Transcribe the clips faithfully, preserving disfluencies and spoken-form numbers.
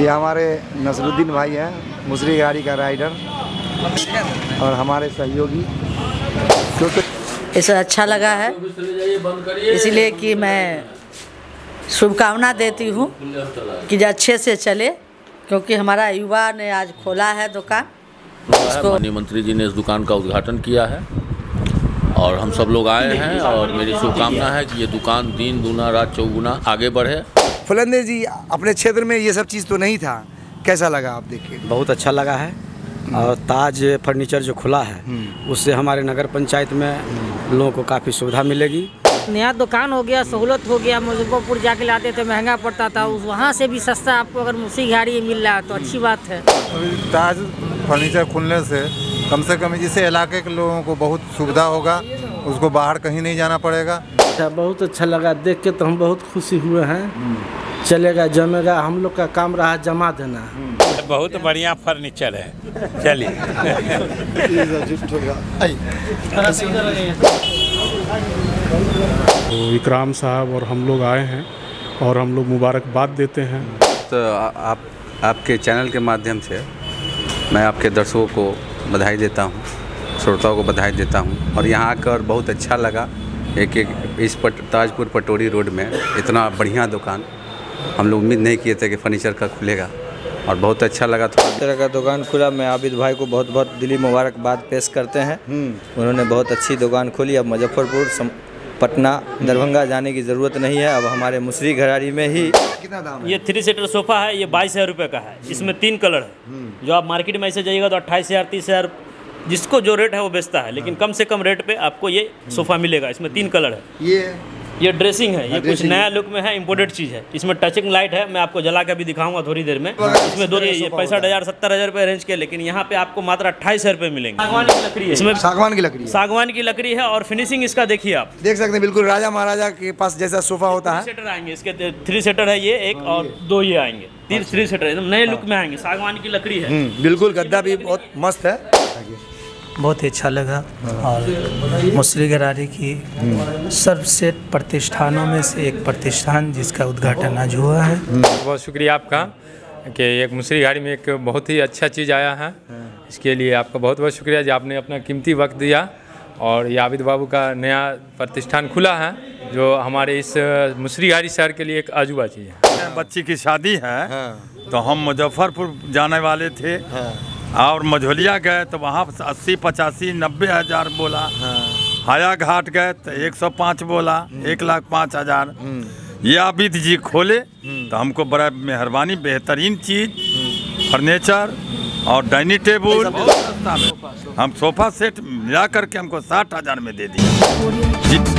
ये हमारे नसरुद्दीन भाई हैं, मुसरी गाड़ी का राइडर और हमारे सहयोगी। तो, तो इसे अच्छा लगा है, इसलिए कि मैं शुभकामना देती हूँ कि जो अच्छे से चले, क्योंकि हमारा युवा ने आज खोला है दुकान। माननीय मंत्री जी ने इस दुकान का उद्घाटन किया है और हम सब लोग आए हैं और मेरी शुभकामना है कि ये दुकान दिन दूना रात चौगुना आगे बढ़े। फुलंदे जी, अपने क्षेत्र में ये सब चीज़ तो नहीं था, कैसा लगा आप देख के? बहुत अच्छा लगा है और ताज फर्नीचर जो खुला है उससे हमारे नगर पंचायत में लोगों को काफ़ी सुविधा मिलेगी। नया दुकान हो गया, सहूलत हो गया। मुजफ्फरपुर जाके लाते थे, महंगा पड़ता था, उस वहाँ से भी सस्ता आपको अगर मुसी गाड़ी मिल रहा है तो अच्छी बात है। ताज फर्नीचर खुलने से कम से कम इस इलाके के लोगों को बहुत सुविधा होगा, उसको बाहर कहीं नहीं जाना पड़ेगा। अच्छा, बहुत अच्छा लगा देख के, तो हम बहुत खुशी हुए हैं। चलेगा, जमेगा, हम लोग का काम रहा जमा देना। बहुत बढ़िया फर्नीचर है, चलिए। तो इकराम साहब और हम लोग आए हैं और हम लोग मुबारकबाद देते हैं। तो आप आपके चैनल के माध्यम से मैं आपके दर्शकों को बधाई देता हूं, श्रोताओं को बधाई देता हूं और यहाँ आकर बहुत अच्छा लगा। एक एक इस पट ताजपुर पटोरी रोड में इतना बढ़िया दुकान हम लोग उम्मीद नहीं किए थे कि फर्नीचर का खुलेगा और बहुत अच्छा लगा। थोड़ा तरह का दुकान खुला, मैं आबिद भाई को बहुत बहुत दिली मुबारकबाद पेश करते हैं। उन्होंने बहुत अच्छी दुकान खोली। अब मुजफ्फरपुर, पटना, दरभंगा जाने की ज़रूरत नहीं है, अब हमारे मुसरी घरारी में ही। कितना दाम है? ये थ्री सीटर सोफ़ा है, ये बाईस हज़ार रुपये का है। इसमें तीन कलर है। जो आप मार्केट में ऐसे जाइएगा तो अट्ठाईस हज़ार तीस हज़ार जिसको जो रेट है वो बेचता है, लेकिन कम से कम रेट पे आपको ये सोफ़ा मिलेगा। इसमें तीन कलर है। ये ये ड्रेसिंग है, ये कुछ नया लुक में है, इम्पोर्टेड चीज़ है। इसमें टचिंग लाइट है, मैं आपको जला के भी दिखाऊंगा थोड़ी देर में। इसमें दो ये पैंसठ हज़ार सत्तर हज़ार रुपये रेंज के, लेकिन यहाँ पे आपको मात्र अट्ठाईस हज़ार रुपये मिलेंगे। सागवान की लकड़ी है, इसमें सागवान की लकड़ी, सागवान की लकड़ी है और फिनिशिंग इसका देखिए, आप देख सकते हैं बिल्कुल राजा महाराजा के पास जैसा सोफा होता है। सेटर आएंगे इसके, थ्री सीटर है ये एक और दो ये आएंगे, तीन थ्री सीटर एकदम नए लुक में आएंगे। सागवान की लकड़ी है, बिल्कुल गद्दा भी बहुत मस्त है। बहुत ही अच्छा लगा और मुसरी घरारी की सर्वश्रेष्ठ प्रतिष्ठानों में से एक प्रतिष्ठान जिसका उद्घाटन आज हुआ है। बहुत शुक्रिया आपका कि एक मुसरी घरारी में एक बहुत ही अच्छा चीज़ आया है। इसके लिए आपका बहुत बहुत शुक्रिया जो आपने अपना कीमती वक्त दिया। और ये आबिद बाबू का नया प्रतिष्ठान खुला है जो हमारे इस मुसरी घरारी शहर के लिए एक अजूबा चीज़ है। बच्ची की शादी है तो हम मुजफ्फरपुर जाने वाले थे और मझोलिया गए तो वहाँ अस्सी पचासी नब्बे हज़ार बोला। हाया घाट गए तो एक सौ पाँच बोला, एक लाख पाँच हज़ार। ये आबिद जी खोले तो हमको बड़ा मेहरबानी, बेहतरीन चीज़ फर्नीचर और डाइनिंग टेबल हम सोफ़ा सेट मिला करके हमको साठ हज़ार में दे दिया।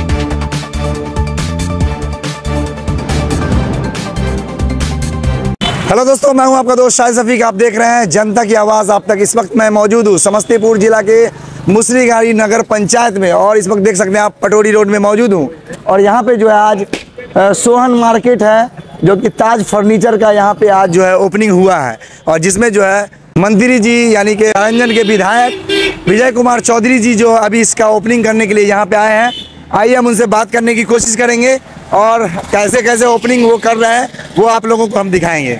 हेलो दोस्तों, मैं हूं आपका दोस्त शाहिद शफीक। आप देख रहे हैं जनता की आवाज़ आप तक। इस वक्त मैं मौजूद हूं समस्तीपुर जिला के मुसरी घरारी नगर पंचायत में और इस वक्त देख सकते हैं आप पटोरी रोड में मौजूद हूं। और यहां पे जो है आज सोहन मार्केट है जो कि ताज फर्नीचर का यहाँ पे आज जो है ओपनिंग हुआ है और जिसमें जो है मंत्री जी यानी कि रंजन के विधायक विजय कुमार चौधरी जी जो अभी इसका ओपनिंग करने के लिए यहाँ पे आए हैं। आइए हम उनसे बात करने की कोशिश करेंगे और कैसे कैसे ओपनिंग वो कर रहे हैं वो आप लोगों को हम दिखाएंगे।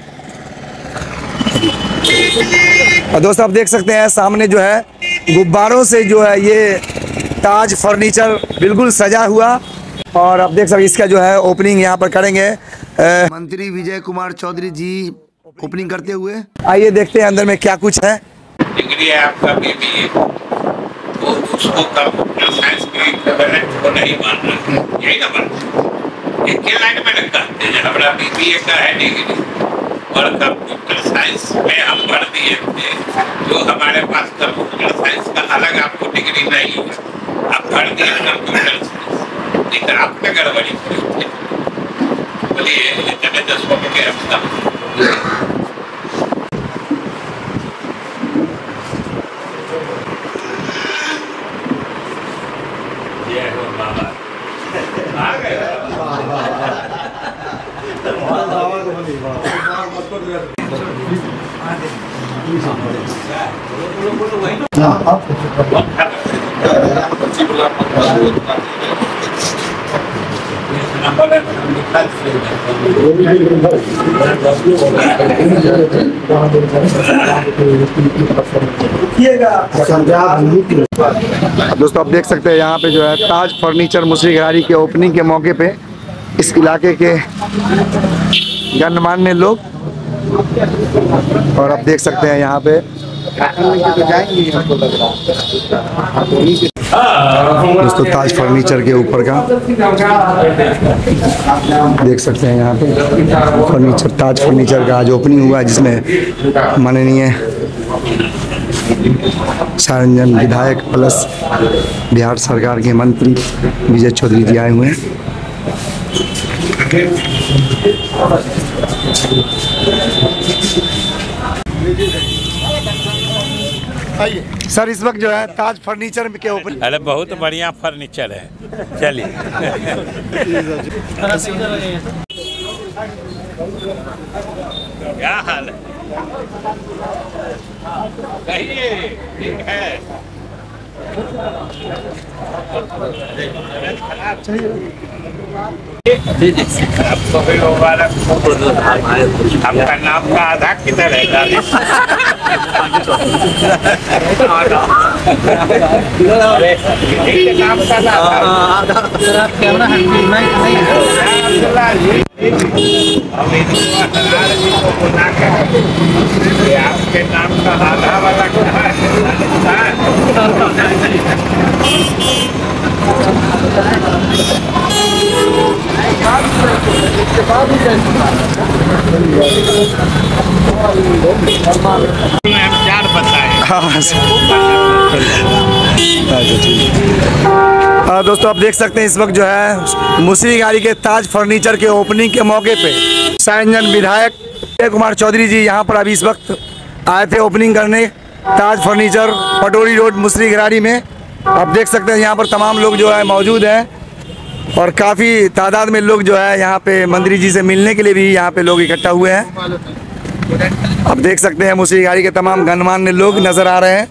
और दोस्तों आप देख सकते हैं सामने जो है गुब्बारों से जो है ये ताज फर्नीचर बिल्कुल सजा हुआ और आप देख सकते हैं इसका जो है ओपनिंग यहाँ पर करेंगे मंत्री विजय कुमार चौधरी जी ओपनिंग करते हुए। आइए देखते हैं अंदर में क्या कुछ है। डिग्री है आपका बीबीए, वो उसको कंप्यूटर साइंस की को नहीं मान रहा, यही ना मान एक के लाइन में लगा हमारा बीबीए का है डिग्री और कंप्यूटर साइंस में हम पढ़ दिए थे। जो हमारे पास कंप्यूटर साइंस का अलग आपको डिग्री नहीं है, आप पढ़ दिए कंप्यूटर साइंस, लेकिन आपने गड़बड़ी की। बोलिए इतने दसों में क्या दोस्तों आप देख सकते हैं यहाँ पे जो है ताज फर्नीचर मुसरी घरारी के ओपनिंग के मौके पे इस इलाके के गणमान्य लोग, और आप देख सकते हैं यहाँ पे दोस्तों ताज फर्नीचर के ऊपर का देख सकते हैं यहाँ पे फर्नीचर ताज फर्नीचर का आज ओपनिंग हुआ है, जिसमें माननीय सारंजन विधायक प्लस बिहार सरकार के मंत्री विजय चौधरी जी आए हुए हैं। सर इस वक्त जो है ताज फर्नीचर के ऊपर, अरे बहुत बढ़िया फर्नीचर है, चलिए। क्या हाल है? कहिए, ठीक है। आपको भी मुबारक। आपका नाम का आधा किधर है? नाम का कैमरा आपके नाम का आधा वाला चार बताए। दोस्तों आप देख सकते हैं इस वक्त जो है मुसरी घरारी के ताज फर्नीचर के ओपनिंग के मौके पे सारंजन विधायक विजय कुमार चौधरी जी यहाँ पर अभी इस वक्त आए थे ओपनिंग करने ताज फर्नीचर पटोरी रोड मुसरी घरारी में। आप देख सकते हैं यहाँ पर तमाम लोग जो है मौजूद हैं और काफ़ी तादाद में लोग जो है यहाँ पे मंत्री जी से मिलने के लिए भी यहाँ पे लोग इकट्ठा हुए हैं। आप देख सकते हैं मुसरी घरारी के तमाम गणमान्य लोग नजर आ रहे हैं।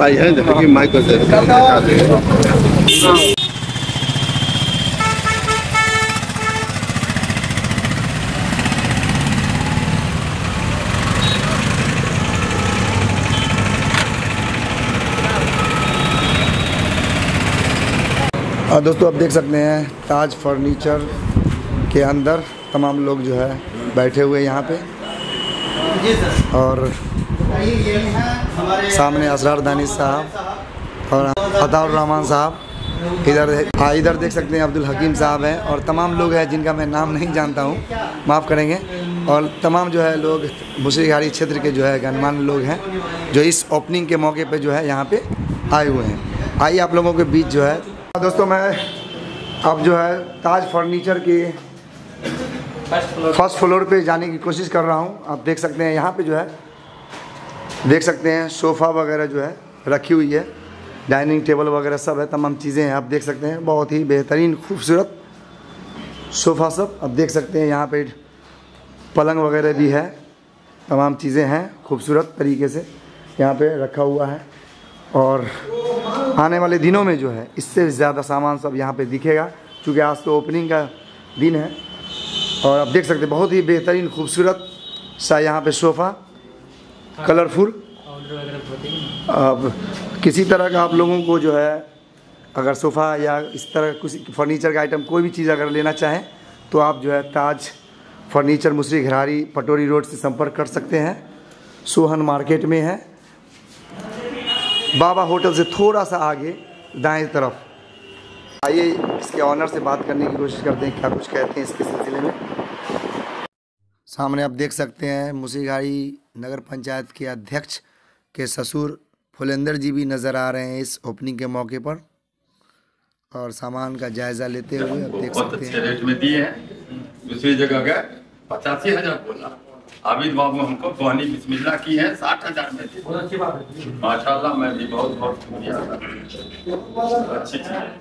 और दोस्तों आप देख सकते हैं ताज फर्नीचर के अंदर तमाम लोग जो है बैठे हुए यहाँ पे, और सामने असरार दानिश साहब और अताउर रहमान साहब, इधर हाँ इधर देख सकते हैं अब्दुल हकीम साहब हैं, और तमाम लोग हैं जिनका मैं नाम नहीं जानता हूँ, माफ़ करेंगे। और तमाम जो है लोग मुसरी घरारी क्षेत्र के जो है गणमान्य लोग हैं जो इस ओपनिंग के मौके पे जो है यहाँ पे आए हुए हैं। आइए आप लोगों के बीच जो है दोस्तों मैं अब जो है ताज फर्नीचर के फर्स्ट फ्लोर पे जाने की कोशिश कर रहा हूँ। आप देख सकते हैं यहाँ पे जो है देख सकते हैं सोफ़ा वगैरह जो है रखी हुई है, डाइनिंग टेबल वगैरह सब है, तमाम चीज़ें हैं। आप देख सकते हैं बहुत ही बेहतरीन खूबसूरत सोफ़ा सब आप देख सकते हैं। यहाँ पे पलंग वगैरह भी है, तमाम चीज़ें हैं खूबसूरत तरीके से यहाँ पे रखा हुआ है। और आने वाले दिनों में जो है इससे ज़्यादा सामान सब यहाँ पे दिखेगा, क्योंकि आज तो ओपनिंग का दिन है। और आप देख सकते हैं बहुत ही बेहतरीन खूबसूरत सा यहाँ पे सोफ़ा कलरफुल। अब किसी तरह का आप लोगों को जो है अगर सोफ़ा या इस तरह कुछ फर्नीचर का आइटम कोई भी चीज़ अगर लेना चाहें तो आप जो है ताज फर्नीचर मुसरी घरारी पटोरी रोड से संपर्क कर सकते हैं। सोहन मार्केट में है, बाबा होटल से थोड़ा सा आगे दाएं तरफ। आइए इसके ऑनर से बात करने की कोशिश करते हैं, क्या कुछ कहते हैं इसके सिलसिले में। सामने आप देख सकते हैं मुसरी घरारी नगर पंचायत के अध्यक्ष के ससुर फुलेंदर जी भी नज़र आ रहे हैं इस ओपनिंग के मौके पर, और सामान का जायज़ा लेते हुए आप देख सकते हैं। रेट में दिए हैं, दूसरी जगह गए पचासी हज़ार बोला, आबिद बाबू हमको बहनी बिस्मिल्लाह की है साठ हज़ार में दी। बहुत अच्छी बात है माशाल्लाह, मैं भी बहुत बहुत शुक्रिया, अच्छी चीज़ है।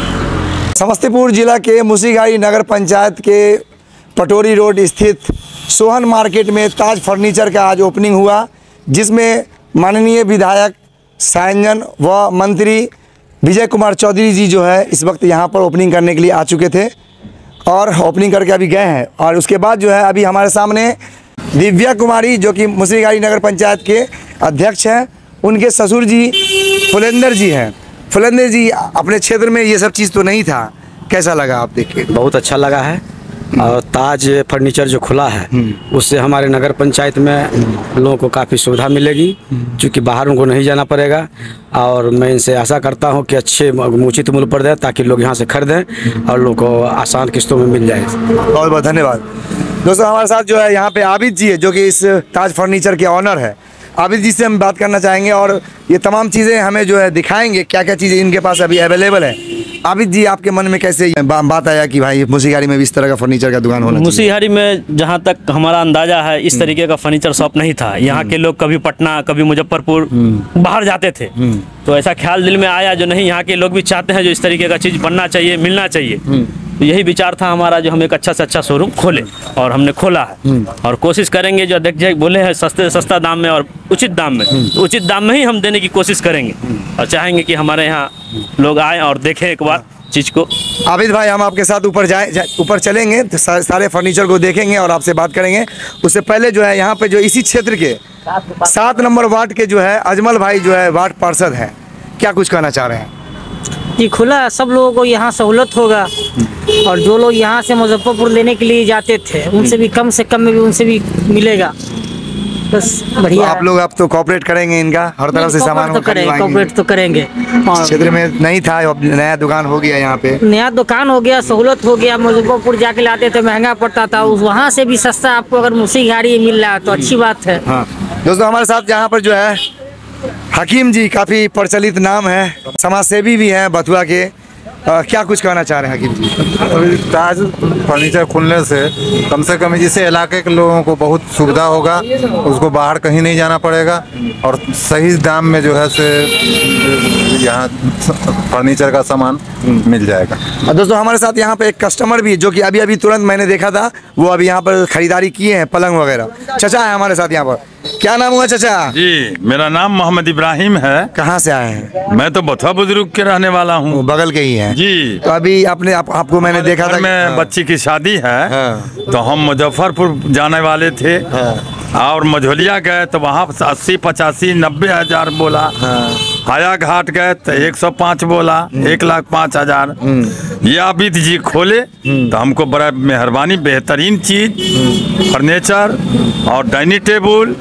समस्तीपुर जिला के मुसरी घरारी नगर पंचायत के पटोरी रोड स्थित सोहन मार्केट में ताज फर्नीचर का आज ओपनिंग हुआ, जिसमें माननीय विधायक सायंजन व मंत्री विजय कुमार चौधरी जी जो है इस वक्त यहाँ पर ओपनिंग करने के लिए आ चुके थे और ओपनिंग करके अभी गए हैं। और उसके बाद जो है अभी हमारे सामने दिव्या कुमारी जो कि मुसरीघाटी नगर पंचायत के अध्यक्ष हैं, उनके ससुर जी फुलेंदर जी हैं। फुलेंदर जी, अपने क्षेत्र में ये सब चीज़ तो नहीं था, कैसा लगा आप देख के? बहुत अच्छा लगा है। और ताज फर्नीचर जो खुला है उससे हमारे नगर पंचायत में लोगों को काफ़ी सुविधा मिलेगी, क्योंकि बाहर उनको नहीं जाना पड़ेगा। और मैं इनसे आशा करता हूं कि अच्छे उचित मूल्य पर दें ताकि लोग यहां से खरीदें और लोगों को आसान किस्तों में मिल जाए। बहुत बहुत धन्यवाद। दोस्तों, हमारे साथ जो है यहाँ पे आबिद जी है जो कि इस ताज फर्नीचर के ऑनर है। आबिद जी से हम बात करना चाहेंगे और ये तमाम चीज़ें हमें जो है दिखाएंगे, क्या क्या चीज़ें इनके पास अभी अवेलेबल है। आबिद जी, आपके मन में कैसे बा, बात आया कि भाई मुसरीघाटी में भी इस तरह का फर्नीचर का दुकान होना चाहिए? मुसरीघाटी में जहाँ तक हमारा अंदाजा है इस तरीके का फर्नीचर शॉप नहीं था। यहाँ के लोग कभी पटना कभी मुजफ्फरपुर बाहर जाते थे, तो ऐसा ख्याल दिल में आया जो नहीं, यहाँ के लोग भी चाहते हैं जो इस तरीके का चीज़ बनना चाहिए, मिलना चाहिए। तो यही विचार था हमारा जो हम एक अच्छा से अच्छा शोरूम खोलें, और हमने खोला है। और कोशिश करेंगे जो अध्यक्ष जी बोले हैं सस्ते से सस्ता दाम में और उचित दाम में, तो उचित दाम में ही हम देने की कोशिश करेंगे और चाहेंगे कि हमारे यहाँ लोग आए और देखें एक बार चीज़ को। आबिद भाई, हम आपके साथ ऊपर जाए जा, ऊपर चलेंगे तो सा, सारे फर्नीचर को देखेंगे और आपसे बात करेंगे। उससे पहले जो है यहाँ पे जो इसी क्षेत्र के सात नंबर वार्ड के जो है अजमल भाई जो है वार्ड पार्षद हैं, क्या कुछ कहना चाह रहे हैं? ये खुला है, सब लोगों को यहाँ सहूलत होगा। और जो लोग यहाँ से मुजफ्फरपुर लेने के लिए जाते थे उनसे भी कम से कम में भी उनसे भी मिलेगा। बस बढ़िया। तो आप लोग आप तो कॉपरेट करेंगे इनका, हर तरफ से सामान तो करेंगे, कॉपरेट तो करेंगे। क्षेत्र में नहीं था, अब नया दुकान हो गया, यहाँ पे नया दुकान हो गया, सहूलत हो गया। मुजफ्फरपुर जाके लाते थे महंगा पड़ता था, उस वहाँ से भी सस्ता आपको अगर मुसरीघाटी मिल रहा है तो अच्छी बात है। हाँ दोस्तों, हमारे साथ यहाँ पर जो है हकीम जी, काफ़ी प्रचलित नाम है, समाज सेवी भी हैं बथुआ के। आ, क्या कुछ कहना चाह रहे हैं हकीम जी? अभी ताज फर्नीचर खुलने से कम से कम इस इलाके के लोगों को बहुत सुविधा होगा, उसको बाहर कहीं नहीं जाना पड़ेगा और सही दाम में जो है से यहाँ फर्नीचर का सामान मिल जाएगा। दोस्तों, हमारे साथ यहाँ पे एक कस्टमर भी जो कि अभी अभी तुरंत मैंने देखा था, वो अभी यहाँ पर खरीदारी किए हैं पलंग वगैरह। चचा है हमारे साथ यहाँ पर, क्या नाम हुआ चचा? जी, मेरा नाम मोहम्मद इब्राहिम है। कहाँ से आए हैं? मैं तो बथुआ बुजुर्ग के रहने वाला हूँ, बगल के ही हैं जी। तो अभी अपने आप, आपको मैंने देखा था में हाँ। बच्ची की शादी है हाँ। तो हम मुजफ्फरपुर जाने वाले थे हाँ। और मझोलिया गए तो वहाँ अस्सी पचासी नब्बे हजार बोला हाँ। हाया घाट गए तो एक सौ पाँच बोला, एक लाख पाँच हजार। ये आबिद जी खोले तो हमको बड़ा मेहरबानी, बेहतरीन चीज फर्नीचर और डाइनिंग टेबल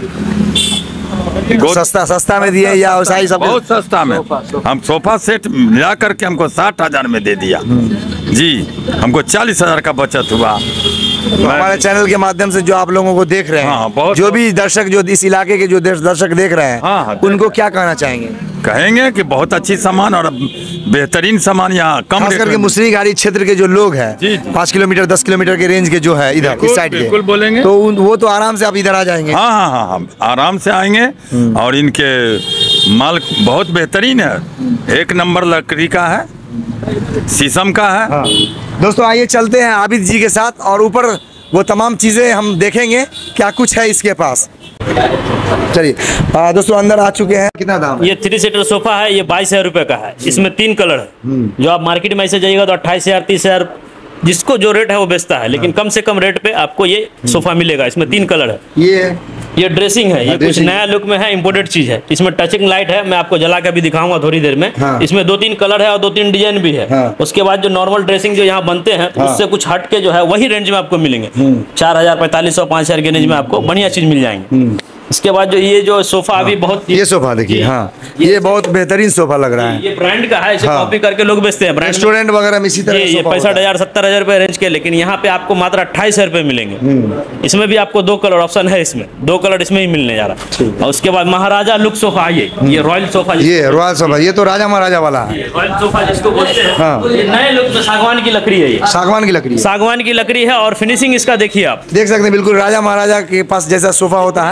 सस्ता सस्ता में दिए या वैसा सब? बहुत सस्ता में। हम सोफा सेट मिला करके हमको साठ हजार में दे दिया जी, हमको चालीस हजार का बचत हुआ। तो हमारे चैनल के माध्यम से जो आप लोगों को देख रहे हैं हाँ, बहुत जो भी दर्शक जो इस इलाके के जो दर्शक देख रहे हैं हाँ, हाँ, उनको क्या कहना चाहेंगे? कहेंगे कि बहुत अच्छी सामान और बेहतरीन सामान यहाँ कम खास करके मुसरीघाटी क्षेत्र के जो लोग हैं पाँच किलोमीटर दस किलोमीटर के रेंज के जो है इधर इस साइड के, बिल्कुल बोलेंगे तो वो तो आराम से आप इधर आ जाएंगे। हाँ हाँ हाँ हाँ आराम से आएंगे। और इनके माल बहुत बेहतरीन है, एक नंबर लकड़ी का है, शीशम का है हाँ। दोस्तों आइए चलते हैं आबिद जी के साथ और ऊपर वो तमाम चीज़ें हम देखेंगे क्या कुछ है इसके पास। चलिए दोस्तों अंदर आ चुके हैं। कितना दाम? ये थ्री सीटर सोफा है, ये बाईस हजार रुपये का है। इसमें तीन कलर है, जो आप मार्केट में ऐसे जाइएगा तो अट्ठाईस हजार तीस हजार जिसको जो रेट है वो बेचता है, लेकिन कम से कम रेट पे आपको ये सोफा मिलेगा। इसमें तीन कलर है। ये ये ड्रेसिंग है, ये कुछ नया लुक में है, इम्पोर्टेड चीज है। इसमें टचिंग लाइट है, मैं आपको जला के भी दिखाऊंगा थोड़ी देर में। हाँ। इसमें दो तीन कलर है और दो तीन डिजाइन भी है। हाँ। उसके बाद जो नॉर्मल ड्रेसिंग जो यहाँ बनते हैं हाँ। उससे कुछ हट के जो है वही रेंज में आपको मिलेंगे। चार हजार पैंतालीस सौ पाँच हजार के रेंज में आपको बढ़िया चीज मिल जाएंगे। इसके बाद जो ये जो सोफा अभी बहुत ये सोफा देखिए हाँ ये, ये बहुत बेहतरीन सोफा लग रहा है। ये ब्रांड का है, इसे हाँ। कॉपी करके लोग बेचते हैं ब्रांड रेस्टोरेंट वगैरह में इसी तरह ये, ये पैंसठ हजार सत्तर हजार रुपए रेंज के, लेकिन यहाँ पे आपको मात्र अट्ठाईस हजार रुपए मिलेंगे। इसमें भी आपको दो कलर ऑप्शन है, इसमें दो कलर इसमें ही मिलने जा रहा है। और उसके बाद महाराजा लुक सोफा, ये ये रॉयल सोफा, ये रॉयल सोफा, ये तो राजा महाराजा वाला है। रॉयल सोफा जिसको बोलते हैं, ये नए लुक में सागवान की लकड़ी है। ये सागवान की लकड़ी सागवान की लकड़ी है और फिनिशिंग इसका देखिए आप देख सकते हैं, बिल्कुल राजा महाराजा के पास जैसा सोफा होता है। सेटर आएंगे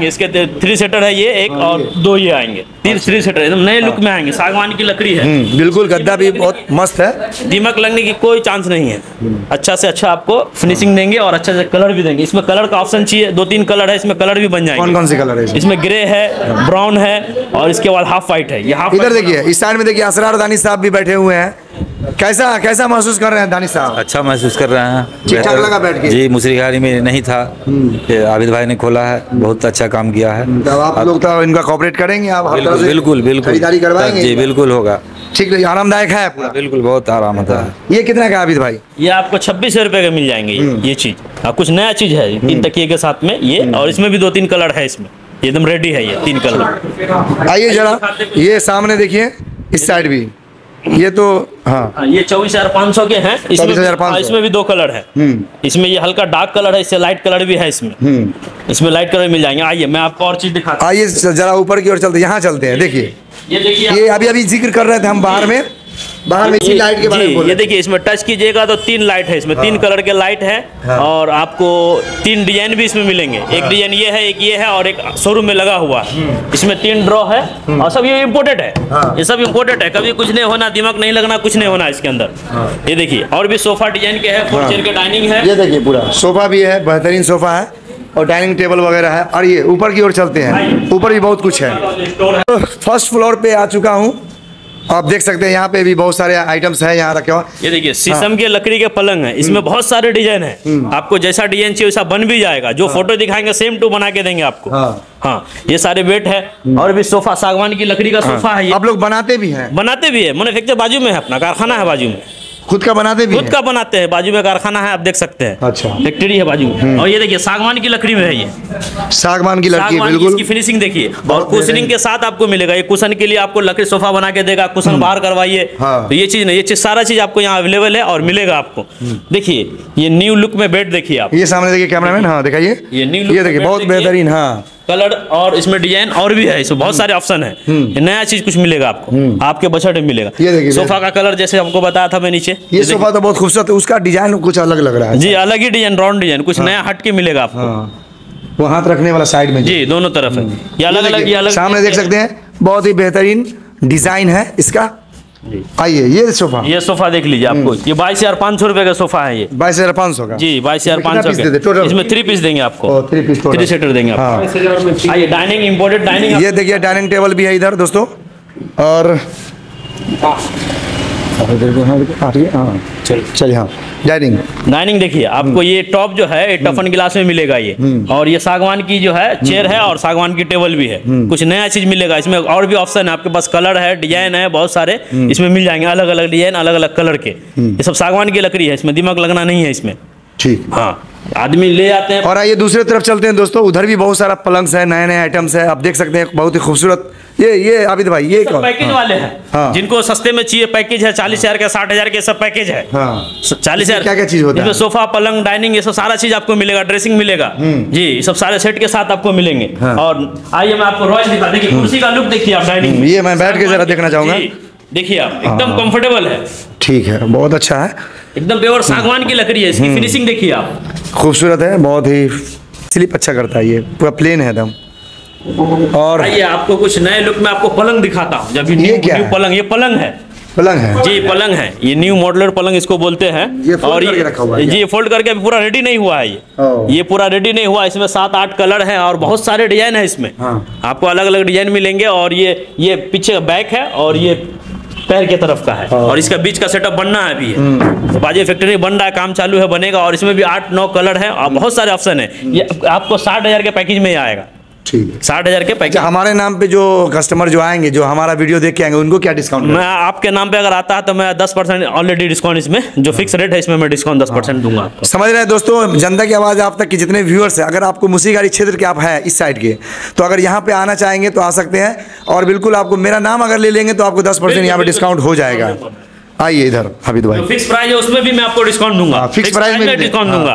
आएंगे, इसके थ्री सीटर है ये एक और दो ये आएंगे, तीन थ्री सीटर एकदम नए लुक में आएंगे। सागवान की लकड़ी है, बिल्कुल गद्दा भी बहुत मस्त है, दीमक लगने की कोई चांस नहीं है। अच्छा से अच्छा आपको फिनिशिंग देंगे और अच्छा से कलर भी देंगे। इसमें कलर का ऑप्शन चाहिए, दो तीन कलर है, इसमें कलर भी बन जाएंगे। कौन कौन से कलर है इसमें? इसमें ग्रे है, ब्राउन है और इसके बाद हाफ वाइट है। ये हाफ इधर देखिए, इस साइड में देखिए असरार दानिश साहब भी बैठे हुए हैं। कैसा कैसा महसूस कर रहे हैं दानिश साहब? अच्छा महसूस कर रहे हैं, ठीक ठाक लगा बैठ के? जी, मुसरी घरारी में नहीं था, ये आबिद भाई ने खोला है, बहुत अच्छा काम किया है। तो आप लोग तो इनका कोऑपरेट करेंगे, आप हर तरह से बिल्कुल बिल्कुल खरीदारी करवाएंगे? जी बिल्कुल होगा। ठीक है, आरामदायक है पूरा? बिल्कुल, बहुत आराम होता है। ये कितना का आबिद भाई? ये आपको छब्बीस सौ रुपए का मिल जाएंगे ये, ये चीज कुछ नया चीज है, तीन तकिए के साथ में ये, और इसमें भी दो तीन कलर है, इसमें एकदम रेडी है ये तीन कलर। आइए जरा ये सामने देखिए, इस साइड भी ये तो हाँ, ये चौबीस हजार पाँच सौ के हैं। इसमें भी, इसमें भी दो कलर है, इसमें ये हल्का डार्क कलर है, इससे लाइट कलर भी है इसमें, इसमें लाइट कलर मिल जाएंगे। आइए मैं आपको और चीज दिखाता हूं। आइए जरा ऊपर की ओर चलते, यहाँ चलते हैं। देखिए ये देखिए, ये अभी अभी जिक्र कर रहे थे हम बाहर में, बाहर में इसी लाइट के बारे में बोल। ये देखिए, इसमें टच कीजिएगा तो तीन लाइट है, इसमें तीन कलर के लाइट है, और आपको तीन डिजाइन भी इसमें मिलेंगे। एक डिजाइन ये है, एक ये है, और एक शोरूम में लगा हुआ है। इसमें तीन ड्रॉ है और सब ये इम्पोर्टेड है, ये सब इम्पोर्टेड है, कभी कुछ नहीं होना, दिमाग नहीं लगना, कुछ नहीं होना इसके अंदर। ये देखिए, और भी सोफा डिजाइन के है, फोर चेयर के डाइनिंग है। ये देखिए पूरा सोफा भी है, बेहतरीन सोफा है और डाइनिंग टेबल वगैरह है। और ये ऊपर की ओर चलते हैं, ऊपर भी बहुत कुछ है। फर्स्ट फ्लोर पे आ चुका हूँ, आप देख सकते हैं यहाँ पे भी बहुत सारे आइटम्स हैं यहाँ रखे हुए। ये देखिए शीशम हाँ। के लकड़ी के पलंग है, इसमें बहुत सारे डिजाइन है, आपको जैसा डिजाइन चाहिए वैसा बन भी जाएगा। जो हाँ। फोटो दिखाएंगे सेम टू बना के देंगे आपको। हाँ, हाँ। ये सारे बेड है, और भी सोफा सागवान की लकड़ी का हाँ। सोफा है। आप लोग बनाते भी हैं? बनाते भी है, मैन्युफैक्चर बाजू में है, अपना कारखाना है बाजू में, खुद का बनाते भी खुद का बनाते हैं, बाजू में कारखाना है, आप देख सकते हैं। अच्छा, फैक्ट्री है बाजू में। और ये देखिए सागवान की लकड़ी में है, ये सागवान की लकड़ी, बिल्कुल इसकी फिनिशिंग देखिए, और कुशनिंग के साथ आपको मिलेगा। ये कुशन के लिए आपको लकड़ी सोफा बना के देगा, कुशन बाहर करवाइए। हाँ। तो ये चीज नहीं, ये चीज सारा चीज आपको यहाँ अवेलेबल है और मिलेगा आपको। देखिए ये न्यू लुक में बेड देखिए आप, ये सामने देखिए कैमरामैन, हाँ दिखाइए, ये न्यू लुक, ये देखिए बहुत बेहतरीन। हाँ, कलर और इसमें डिजाइन और भी है, इसमें बहुत सारे ऑप्शन है, नया चीज कुछ मिलेगा आपको, आपके बजट में मिलेगा। ये देखिए सोफा का कलर जैसे हमको बताया था मैं नीचे, ये सोफा तो बहुत खूबसूरत है, उसका डिजाइन कुछ अलग लग रहा है। जी अलग ही डिजाइन, राउंड डिजाइन, कुछ नया हट के मिलेगा आपको। वो हाथ रखने वाला साइड में जी दोनों तरफ है, ये अलग अलग, ये अलग सामने देख सकते हैं, बहुत ही बेहतरीन डिजाइन है इसका। आइए ये सोफा, ये सोफा देख लीजिए आपको, ये बाईस हजार पाँच सौ रुपए का सोफा है, ये बाईस हजार पाँच सौ का। जी बाईस हजार पाँच सौ का, इसमें थ्री पीस देंगे आपको, थ्री पीस थ्री सीटर देंगे आपको। आइए डाइनिंग, इम्पोर्टेड डाइनिंग, ये देखिए डाइनिंग टेबल भी है इधर दोस्तों। और हाँ चलिए, हाँ डाइनिंग डाइनिंग देखिए आपको, ये टॉप जो है ये टफन गिलास में मिलेगा ये, और ये सागवान की जो है चेयर है, और सागवान की टेबल भी है। कुछ नया चीज मिलेगा इसमें, और भी ऑप्शन है आपके पास, कलर है, डिजाइन है, बहुत सारे इसमें मिल जाएंगे, अलग अलग डिजाइन, अलग अलग कलर के। ये सब सागवान की लकड़ी है, इसमें दिमाग लगना नहीं है इसमें। ठीक, हाँ आदमी ले आते हैं। और आइए दूसरी तरफ चलते हैं दोस्तों, उधर भी बहुत सारा पलंग है, नए नए आइटम्स है, आप देख सकते हैं, बहुत ही खूबसूरत। ये ये आबिद भाई ये कौन? पैकेज वाले हैं, हाँ। जिनको सस्ते में चाहिए पैकेज है, चालीस हजार के, साठ हजार के सब पैकेज है। हाँ। चालीस हजार क्या क्या चीज होता है? सोफा, पलंग, डाइनिंग, ये सब सारा चीज आपको मिलेगा, ड्रेसिंग मिलेगा जी, सब सारे सेट के साथ आपको मिलेंगे। हाँ। और आइए मैं आपको रॉयल दिखा, देखिए कुर्सी का लुक देखिए आप डाइनिंग में, ये मैं बैठ के जरा देखना चाहूंगा। देखिए आप एकदम कंफर्टेबल है। ठीक है, बहुत अच्छा है, एकदम प्योर सागवान की लकड़ी है, इसकी फिनिशिंग देखिए आप, खूबसूरत है, बहुत ही स्लिप अच्छा करता है, ये पूरा प्लेन है एकदम। और आइए आपको कुछ नए लुक में आपको पलंग दिखाता हूँ। जब ये क्या न्यू पलंग, ये पलंग है, पलंग है जी, पलंग है, ये न्यू मॉडलर पलंग इसको बोलते हैं। ये और ये रखा हुआ है, जी ये फोल्ड करके पूरा रेडी नहीं हुआ है, ये ये पूरा रेडी नहीं हुआ, इसमें सात आठ कलर हैं और बहुत सारे डिजाइन है इसमें। हाँ। आपको अलग अलग डिजाइन मिलेंगे, और ये ये पीछे बैक है, और ये पैर के तरफ का है, और इसका बीच का सेटअप बनना है अभी, है बाजे फैक्ट्री बन रहा है, काम चालू है, बनेगा, और इसमें भी आठ नौ कलर है और बहुत सारे ऑप्शन है। ये आपको साठ हजार के पैकेज में ही आएगा। ठीक है, साठ हजार के पैकेज। हमारे नाम पे जो कस्टमर जो आएंगे, जो हमारा वीडियो देख के आएंगे, उनको क्या डिस्काउंट? मैं आपके नाम पे अगर आता है तो मैं दस परसेंट ऑलरेडी डिस्काउंट, इसमें जो फिक्स रेट है इसमें मैं डिस्काउंट दस परसेंट दूंगा। समझ रहे हैं दोस्तों, जनता की आवाज़ आप तक के जितने व्यूअर्स हैं, अगर आपको मुसीगारी क्षेत्र के आप हैं इस साइड के, तो अगर यहाँ पे आना चाहेंगे तो आ सकते हैं, और बिल्कुल आपको मेरा नाम अगर ले लेंगे तो आपको दस परसेंट यहाँ पे डिस्काउंट हो जाएगा। आइए इधर आबिद भाई, फिक्स प्राइस है उसमें भी मैं आपको डिस्काउंट दूंगा, फिक्स प्राइस में डिस्काउंट दूंगा।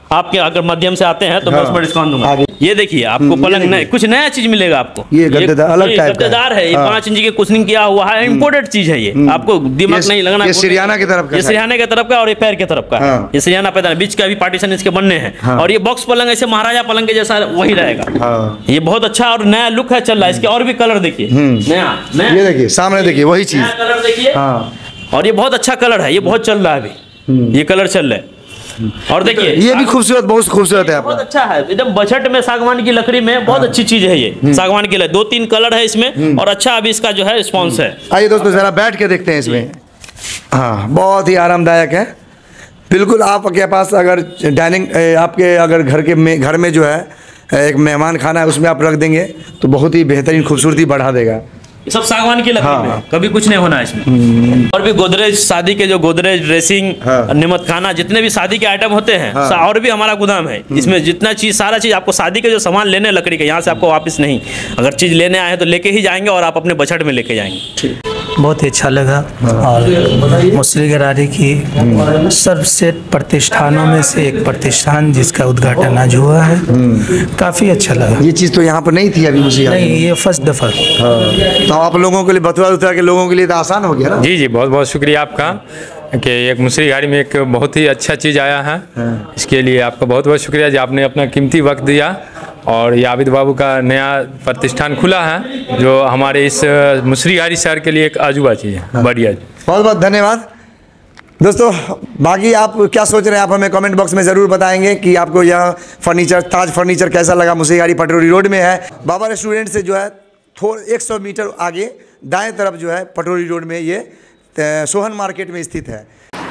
आपके अगर माध्यम से आते हैं तो मैं हाँ। उसमें डिस्काउंट दूंगा। ये देखिए आपको पलंग नए कुछ नया चीज मिलेगा आपको। ये गद्देदार अलग ये टाइप का गद्देदार है, ये हाँ। पाँच इंच की कुशनिंग किया हुआ है, इम्पोर्टेड चीज है ये, आपको दिमाग नहीं लगना। ये सिरियाना की तरफ का ये सिरियाना की तरफ का और ये पैर की तरफ का हाँ। ये सिरियाना पैदा बीच का भी पार्टीशन इसके बनने हैं हाँ। और ये बॉक्स पलंग ऐसे महाराजा पलंग के जैसा वही रहेगा। हाँ। ये बहुत अच्छा और नया लुक है चल रहा है। इसके और भी कलर देखिए नया नया ये देखिए सामने देखिए वही चीज नया कलर देखिए हाँ। और ये बहुत अच्छा कलर है, ये बहुत चल रहा है अभी, ये कलर चल रहा है। और देखिए ये भी खूबसूरत बहुत खूबसूरत है बहुत अच्छा है एकदम बजट में सागवान की लकड़ी में बहुत अच्छी चीज है ये सागवान की लकड़ी। दो तीन कलर है इसमें और अच्छा अभी इसका जो है रिस्पॉन्स है। आइए दोस्तों जरा बैठ के देखते हैं इसमें। हाँ बहुत ही आरामदायक है बिल्कुल। आपके पास अगर डाइनिंग आपके अगर घर के में घर में जो है एक मेहमान खाना है उसमें आप रख देंगे तो बहुत ही बेहतरीन खूबसूरती बढ़ा देगा। ये सब सागवान की लकड़ी हाँ। में कभी कुछ नहीं होना है इसमें। और भी गोदरेज शादी के जो गोदरेज ड्रेसिंग हाँ। निमत खाना जितने भी शादी के आइटम होते हैं हाँ। और भी हमारा गोदाम है। इसमें जितना चीज सारा चीज आपको शादी के जो सामान लेने लकड़ी के यहाँ से आपको वापस नहीं, अगर चीज लेने आए तो लेके ही जाएंगे और आप अपने बजट में लेके जाएंगे। बहुत ही अच्छा लगा और मुस्लिम गरारी की सर्वश्रेष्ठ प्रतिष्ठानों में से एक प्रतिष्ठान जिसका उद्घाटन आज हुआ है, काफ़ी अच्छा लगा। ये चीज़ तो यहाँ पर नहीं थी अभी मुझे नहीं, ये फर्स्ट दफ़ा। तो आप लोगों के लिए बतवा उतरा के लोगों के लिए तो आसान हो गया ना। जी जी बहुत बहुत शुक्रिया आपका कि एक मुस्लिम गाड़ी में एक बहुत ही अच्छा चीज़ आया है। इसके लिए आपका बहुत बहुत शुक्रिया जी, आपने अपना कीमती वक्त दिया। और ये आबिद बाबू का नया प्रतिष्ठान खुला है जो हमारे इस मुस्लिम गाड़ी शहर के लिए एक अजूबा चीज़ है। बढ़िया, बहुत बहुत धन्यवाद दोस्तों। बाकी आप क्या सोच रहे हैं आप हमें कमेंट बॉक्स में ज़रूर बताएंगे कि आपको यह फर्नीचर ताज फर्नीचर कैसा लगा। मुस्लिम गाड़ी पटोरी रोड में है, बाबा रेस्टोरेंट से जो है थोड़ा एक सौ मीटर आगे दाएं तरफ जो है पटोरी रोड में ये सोहन मार्केट में स्थित है।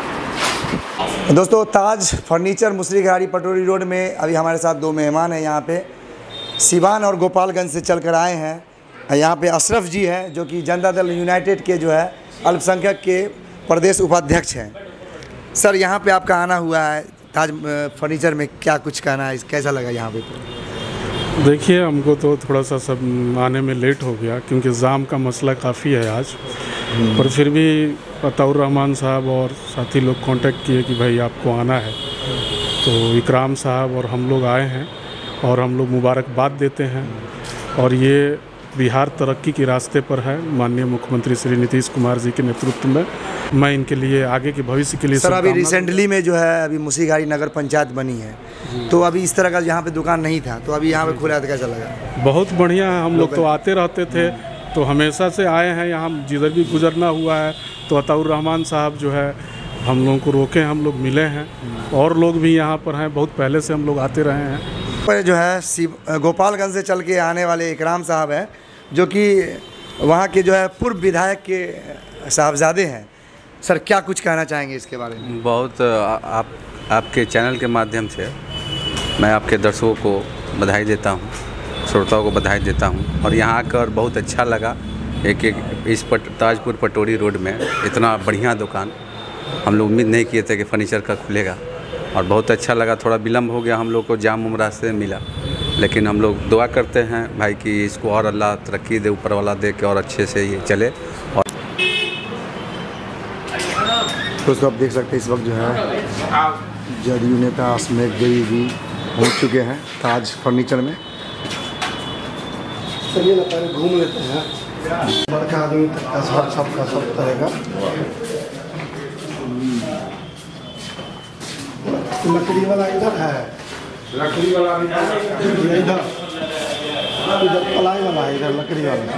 दोस्तों ताज फर्नीचर मुस्लिम गाड़ी पटोरी रोड में अभी हमारे साथ दो मेहमान हैं यहाँ पे, सिवान और गोपालगंज से चलकर आए हैं। यहाँ पे अशरफ जी हैं जो कि जनता दल यूनाइटेड के जो है अल्पसंख्यक के प्रदेश उपाध्यक्ष हैं। सर यहाँ पे आपका आना हुआ है ताज फर्नीचर में, क्या कुछ कहना है, कैसा लगा यहाँ पे? देखिए हमको तो थोड़ा सा सब आने में लेट हो गया क्योंकि जाम का मसला काफ़ी है आज, पर फिर भी अताउर रहमान साहब और साथी लोग कांटेक्ट किए कि भाई आपको आना है, तो इकराम साहब और हम लोग आए हैं और हम लोग मुबारकबाद देते हैं। और ये बिहार तरक्की के रास्ते पर है, माननीय मुख्यमंत्री श्री नीतीश कुमार जी के नेतृत्व में। मैं इनके लिए आगे के भविष्य के लिए सर अभी रिसेंटली में जो है अभी मुस्लिम गाड़ी नगर पंचायत बनी है, तो अभी इस तरह का यहाँ पे दुकान नहीं था, तो अभी यहाँ पे खुला तो कैसा लगा? बहुत बढ़िया है। हम लोग तो आते रहते थे, तो हमेशा से आए हैं यहाँ, जिधर भी गुजरना हुआ है तो अताउर रहमान साहब जो है हम लोगों को रोके, हम लोग मिले हैं और लोग भी यहाँ पर हैं, बहुत पहले से हम लोग आते रहे हैं। पर जो है शिव गोपालगंज से चल के आने वाले इकराम साहब हैं जो कि वहाँ के जो है पूर्व विधायक के साहबजादे हैं। सर क्या कुछ कहना चाहेंगे इसके बारे में? बहुत आप आपके चैनल के माध्यम से मैं आपके दर्शकों को बधाई देता हूँ, श्रोताओं को बधाई देता हूँ। और यहाँ आकर बहुत अच्छा लगा। एक एक इस पट ताजपुर पटोरी रोड में इतना बढ़िया दुकान हम लोग उम्मीद नहीं किए थे कि फर्नीचर का खुलेगा, और बहुत अच्छा लगा। थोड़ा विलम्ब हो गया, हम लोग को जाम उम रास्ते में मिला, लेकिन हम लोग दुआ करते हैं भाई कि इसको और अल्लाह तरक्की दे, ऊपर वाला दे के और अच्छे से ये चले। और दोस्तों आप देख सकते हैं इस वक्त जो है जदयू नेता अस्मेक देवी भी पहुँच चुके हैं ताज फर्नीचर में। चलिए ना पहले घूम लेते हैं, बड़का आदमी तक का सब सबका सब तरह का लकड़ी वाला इधर है, लकड़ी वाला इधर इधर पलाई वाला है, इधर लकड़ी वाला।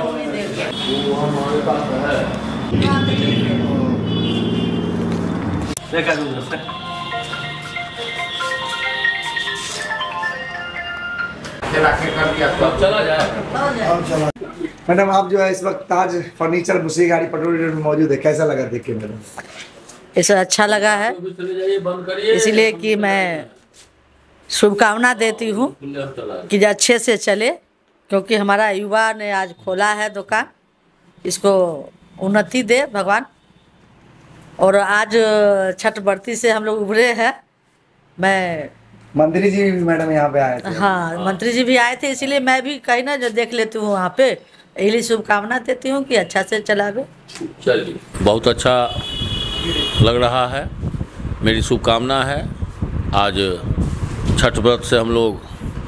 चला जाए। मैडम आप जो है इस वक्त ताज फर्नीचर मुस्लिम गाड़ी पटोरी रोड में मौजूद है, कैसा लगा देख के मैडम? इसे अच्छा लगा है इसलिए कि मैं शुभकामना देती हूँ कि अच्छे से चले, क्योंकि हमारा युवा ने आज खोला है दुकान, इसको उन्नति दे भगवान। और आज छठ बरती से हम लोग उभरे हैं। मैं मंत्री जी भी मैडम यहाँ पे आए थे। हाँ मंत्री जी भी आए थे, इसीलिए मैं भी कहीं ना जो देख लेती हूँ वहाँ पे, यही शुभकामना देती हूँ कि अच्छा से चलावे। चलिए बहुत अच्छा लग रहा है, मेरी शुभकामना है। आज छठ व्रत से हम लोग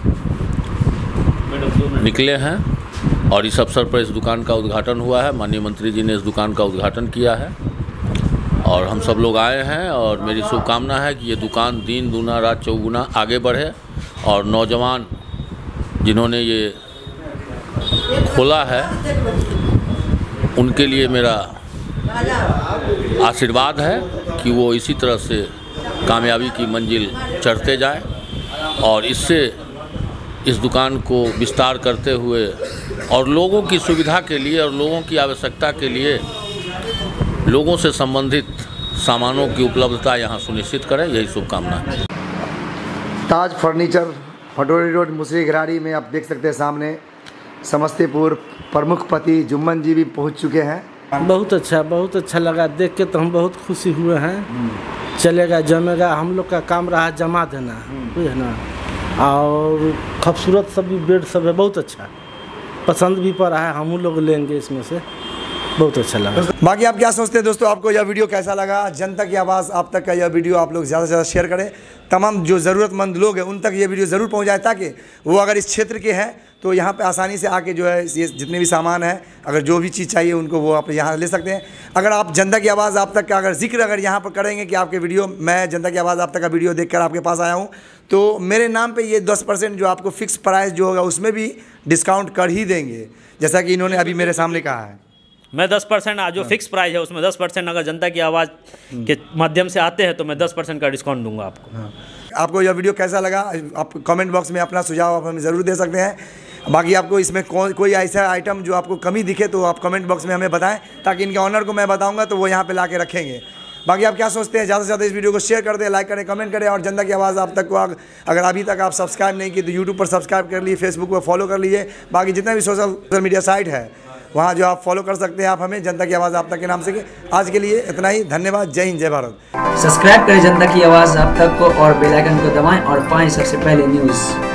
निकले हैं और इस अवसर पर इस दुकान का उद्घाटन हुआ है। माननीय मंत्री जी ने इस दुकान का उद्घाटन किया है और हम सब लोग आए हैं और मेरी शुभकामना है कि ये दुकान दिन दूना रात चौगुना आगे बढ़े और नौजवान जिन्होंने ये खोला है उनके लिए मेरा आशीर्वाद है कि वो इसी तरह से कामयाबी की मंजिल चढ़ते जाए और इससे इस दुकान को विस्तार करते हुए और लोगों की सुविधा के लिए और लोगों की आवश्यकता के लिए लोगों से संबंधित सामानों की उपलब्धता यहाँ सुनिश्चित करें, यही शुभकामना है। ताज फर्नीचर पटोरी रोड मुसरी घराड़ी में आप देख सकते हैं सामने समस्तीपुर प्रमुख पति जुम्मन जी भी पहुँच चुके हैं। बहुत अच्छा बहुत अच्छा लगा देख के, तो हम बहुत खुशी हुए हैं। चलेगा जमेगा, हम लोग का काम रहा जमा देना, है ना। और खूबसूरत सब भी बेड सब है, बहुत अच्छा पसंद भी पड़ा है, हम लोग लेंगे इसमें से, बहुत अच्छा लगा। बाकी आप क्या सोचते हैं दोस्तों, आपको यह वीडियो कैसा लगा? जनता की आवाज़ आप तक का यह वीडियो आप लोग ज़्यादा से ज़्यादा शेयर करें, तमाम जो ज़रूरतमंद लोग हैं उन तक ये वीडियो ज़रूर पहुंच जाए, ताकि वो अगर इस क्षेत्र के हैं तो यहाँ पे आसानी से आके जो है ये जितने भी सामान है, अगर जो भी चीज़ चाहिए उनको वो आप यहाँ ले सकते हैं। अगर आप जनता की आवाज़ आप तक का अगर जिक्र अगर यहाँ पर करेंगे कि आपके वीडियो, मैं जनता की आवाज़ आप तक का वीडियो देखकर आपके पास आया हूँ, तो मेरे नाम पे ये दस परसेंट जो आपको फिक्स प्राइस जो होगा उसमें भी डिस्काउंट कर ही देंगे, जैसा कि इन्होंने अभी मेरे सामने कहा है। मैं दस परसेंट जो फिक्स प्राइस है उसमें दस परसेंट अगर जनता की आवाज़ के माध्यम से आते हैं तो मैं दस परसेंट का डिस्काउंट दूंगा आपको। आपको यह वीडियो कैसा लगा आप कमेंट बॉक्स में अपना सुझाव आप हमें ज़रूर दे सकते हैं। बाकी आपको इसमें को, कोई ऐसा आइटम जो आपको कमी दिखे तो आप कमेंट बॉक्स में हमें बताएं, ताकि इनके ऑनर को मैं बताऊंगा तो वो यहाँ पे ला के रखेंगे। बाकी आप क्या सोचते हैं? ज़्यादा से ज़्यादा इस वीडियो को शेयर कर दें, लाइक करें, कमेंट करें और जनता की आवाज़ आप तक को अगर अभी तक आप सब्सक्राइब नहीं की तो यूट्यूब पर सब्सक्राइब कर लीजिए, फेसबुक पर फॉलो कर लीजिए। बाकी जितना भी सोशल मीडिया साइट है वहाँ जो आप फॉलो कर सकते हैं आप हमें, जनता की आवाज़ आप तक के नाम से। आज के लिए इतना ही, धन्यवाद। जय हिंद, जय भारत। सब्सक्राइब करें जनता की आवाज़ आप तक को और बेल आइकन को दबाएं और पाएं सबसे पहले न्यूज़।